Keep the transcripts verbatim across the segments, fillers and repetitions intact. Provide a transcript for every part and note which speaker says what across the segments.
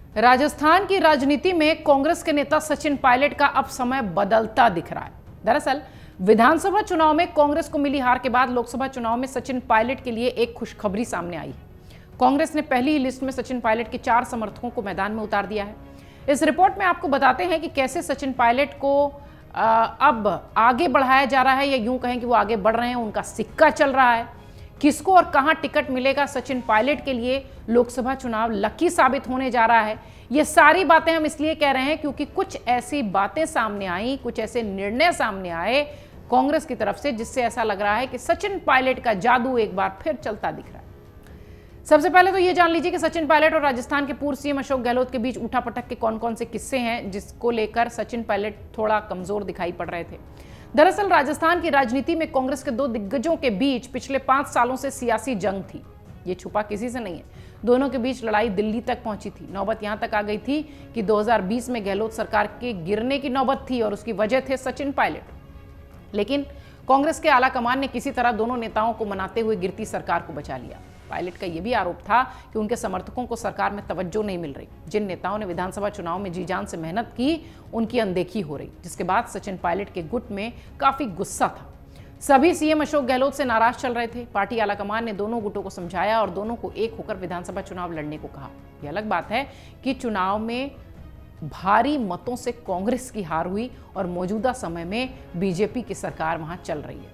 Speaker 1: राजस्थान की राजनीति में कांग्रेस के नेता सचिन पायलट का अब समय बदलता दिख रहा है। दरअसल विधानसभा चुनाव में कांग्रेस को मिली हार के बाद लोकसभा चुनाव में सचिन पायलट के लिए एक खुशखबरी सामने आई है। कांग्रेस ने पहली ही लिस्ट में सचिन पायलट के चार समर्थकों को मैदान में उतार दिया है। इस रिपोर्ट में आपको बताते हैं कि कैसे सचिन पायलट को आ, अब आगे बढ़ाया जा रहा है, या यूं कहें कि वो आगे बढ़ रहे हैं, उनका सिक्का चल रहा है। किसको और कहां टिकट मिलेगा सचिन पायलट के लिए, लोकसभा चुनाव लकी साबित होने जा रहा है। ये सारी बातें हम इसलिए कह रहे हैं क्योंकि कुछ ऐसी बातें सामने आई, कुछ ऐसे निर्णय सामने आए कांग्रेस की तरफ से, जिससे ऐसा लग रहा है कि सचिन पायलट का जादू एक बार फिर चलता दिख रहा है। सबसे पहले तो ये जान लीजिए कि सचिन पायलट और राजस्थान के पूर्व सीएम अशोक गहलोत के बीच उठापटक के कौन कौन से किस्से हैं जिसको लेकर सचिन पायलट थोड़ा कमजोर दिखाई पड़ रहे थे। दरअसल राजस्थान की राजनीति में कांग्रेस के दो दिग्गजों के बीच पिछले पांच सालों से सियासी जंग थी। ये छुपा किसी से नहीं है। दोनों के बीच लड़ाई दिल्ली तक पहुंची थी। नौबत यहां तक आ गई थी कि दो हज़ार बीस में गहलोत सरकार के गिरने की नौबत थी और उसकी वजह थे सचिन पायलट। लेकिन कांग्रेस के आला कमान ने किसी तरह दोनों नेताओं को मनाते हुए गिरती सरकार को बचा लिया। पायलट का यह भी आरोप था कि उनके समर्थकों को सरकार में तवज्जो नहीं मिल रही। जिन नेताओं ने विधानसभा चुनाव में जी जान से मेहनत की, उनकी अनदेखी हो रही, जिसके बाद सचिन पायलट के गुट में काफी गुस्सा था। सभी सीएम अशोक गहलोत से नाराज चल रहे थे। पार्टी आलाकमान ने दोनों गुटों को समझाया और दोनों को एक होकर विधानसभा चुनाव लड़ने को कहा। यह अलग बात है कि चुनाव में भारी मतों से कांग्रेस की हार हुई और मौजूदा समय में बीजेपी की सरकार वहां चल रही है।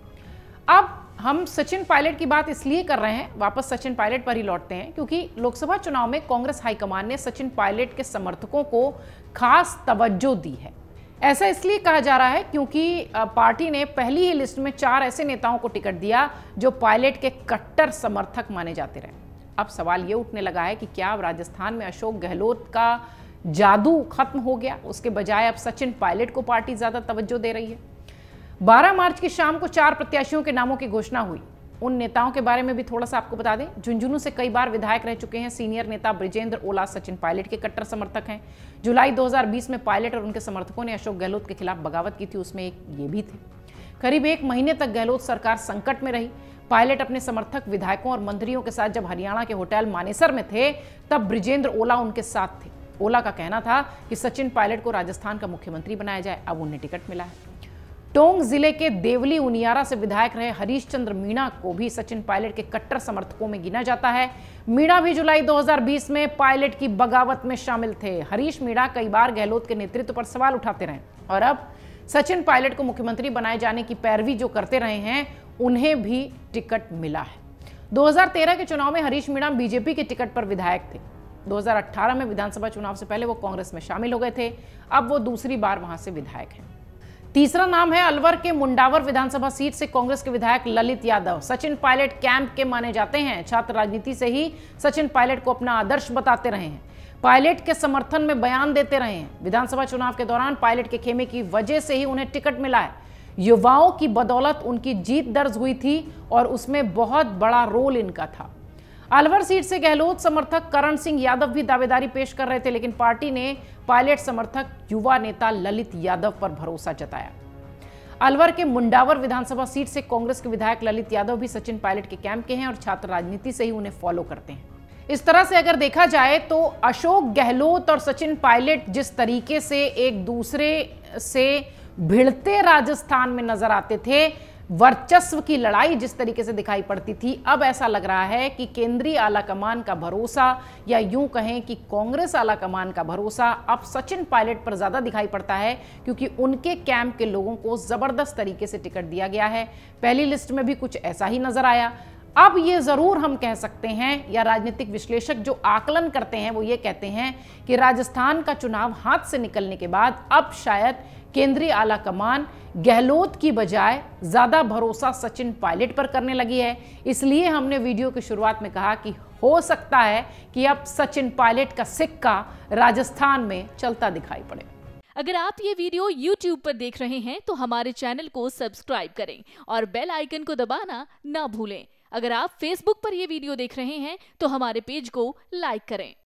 Speaker 1: अब हम सचिन पायलट की बात इसलिए कर रहे हैं, वापस सचिन पायलट पर ही लौटते हैं, क्योंकि लोकसभा चुनाव में कांग्रेस हाईकमान ने सचिन पायलट के समर्थकों को खास तवज्जो दी है। ऐसा इसलिए कहा जा रहा है क्योंकि पार्टी ने पहली ही लिस्ट में चार ऐसे नेताओं को टिकट दिया जो पायलट के कट्टर समर्थक माने जाते रहे। अब सवाल यह उठने लगा है कि क्या अब राजस्थान में अशोक गहलोत का जादू खत्म हो गया, उसके बजाय अब सचिन पायलट को पार्टी ज्यादा तवज्जो दे रही है। बारह मार्च की शाम को चार प्रत्याशियों के नामों की घोषणा हुई। उन नेताओं के बारे में भी थोड़ा सा आपको बता दें। झुंझुनू से कई बार विधायक रह चुके हैं सीनियर नेता ब्रिजेंद्र ओला सचिन पायलट के कट्टर समर्थक हैं। जुलाई दो हज़ार बीस में पायलट और उनके समर्थकों ने अशोक गहलोत के खिलाफ बगावत की थी, उसमें एक ये भी थे। करीब एक महीने तक गहलोत सरकार संकट में रही। पायलट अपने समर्थक विधायकों और मंत्रियों के साथ जब हरियाणा के होटल मानेसर में थे, तब ब्रिजेंद्र ओला उनके साथ थे। ओला का कहना था कि सचिन पायलट को राजस्थान का मुख्यमंत्री बनाया जाए। अब उन्हें टिकट मिला है। टोंक जिले के देवली उनियारा से विधायक रहे हरीश चंद्र मीणा को भी सचिन पायलट के कट्टर समर्थकों में गिना जाता है। मीणा भी जुलाई दो हज़ार बीस में पायलट की बगावत में शामिल थे। हरीश मीणा कई बार गहलोत के नेतृत्व पर सवाल उठाते रहे और अब सचिन पायलट को मुख्यमंत्री बनाए जाने की पैरवी जो करते रहे हैं, उन्हें भी टिकट मिला है। दो हज़ार तेरह के चुनाव में हरीश मीणा बीजेपी के टिकट पर विधायक थे। दो हज़ार अठारह में विधानसभा चुनाव से पहले वो कांग्रेस में शामिल हो गए थे। अब वो दूसरी बार वहां से विधायक हैं। तीसरा नाम है अलवर के मुंडावर विधानसभा सीट से कांग्रेस के विधायक ललित यादव। सचिन पायलट कैंप के माने जाते हैं। छात्र राजनीति से ही सचिन पायलट को अपना आदर्श बताते रहे हैं। पायलट के समर्थन में बयान देते रहे हैं। विधानसभा चुनाव के दौरान पायलट के खेमे की वजह से ही उन्हें टिकट मिला है। युवाओं की बदौलत उनकी जीत दर्ज हुई थी और उसमें बहुत बड़ा रोल इनका था। अलवर सीट से गहलोत समर्थक करण सिंह यादव भी दावेदारी पेश कर रहे थे, लेकिन पार्टी ने पायलट समर्थक युवा नेता ललित यादव पर भरोसा जताया। अलवर के मुंडावर विधानसभा सीट से कांग्रेस के विधायक ललित यादव भी सचिन पायलट के कैंप के हैं और छात्र राजनीति से ही उन्हें फॉलो करते हैं। इस तरह से अगर देखा जाए तो अशोक गहलोत और सचिन पायलट जिस तरीके से एक दूसरे से भिड़ते राजस्थान में नजर आते थे, वर्चस्व की लड़ाई जिस तरीके से दिखाई पड़ती थी, अब ऐसा लग रहा है कि केंद्रीय आलाकमान का भरोसा, या यूं कहें कि कांग्रेस आलाकमान का भरोसा अब सचिन पायलट पर ज्यादा दिखाई पड़ता है, क्योंकि उनके कैंप के लोगों को जबरदस्त तरीके से टिकट दिया गया है। पहली लिस्ट में भी कुछ ऐसा ही नजर आया। अब ये जरूर हम कह सकते हैं, या राजनीतिक विश्लेषक जो आकलन करते हैं वो ये कहते हैं कि राजस्थान का चुनाव हाथ से निकलने के बाद अब शायद केंद्रीय आला कमान गहलोत की बजाय ज्यादा भरोसा सचिन पायलट पर करने लगी है। इसलिए हमने वीडियो की शुरुआत में कहा कि हो सकता है कि अब सचिन पायलट का सिक्का राजस्थान में चलता दिखाई पड़े।
Speaker 2: अगर आप ये वीडियो यूट्यूब पर देख रहे हैं तो हमारे चैनल को सब्सक्राइब करें और बेल आइकन को दबाना ना भूलें। अगर आप फेसबुक पर यह वीडियो देख रहे हैं तो हमारे पेज को लाइक करें।